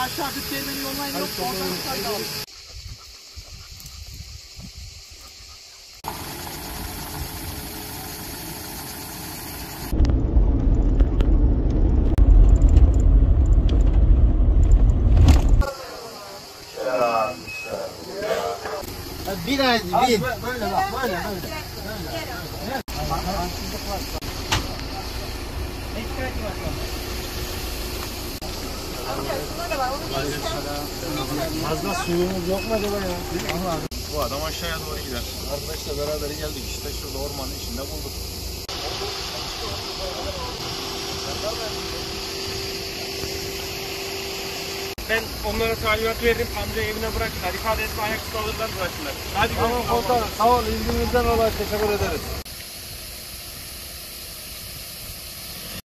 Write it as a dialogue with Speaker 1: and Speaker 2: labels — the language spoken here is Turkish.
Speaker 1: aşağı Kırklareli'nin yollayın yok. Oradan yukarı alalım.
Speaker 2: Bir ay bir.
Speaker 1: Böyle bak böyle.
Speaker 2: Fazla suyumuz yok mu acaba ya?
Speaker 3: Bu adam aşağıya doğru gider. Arkadaşla beraber geldik işte şurada ormanın içinde bulduk.
Speaker 4: Ben onlara talimat verdim. Amca evine bıraktılar. İfade etme ayaküstü alırlar bıraktılar. Hadi
Speaker 2: Tamam komutanım, sağ ol, ilginizden dolayı teşekkür ederiz.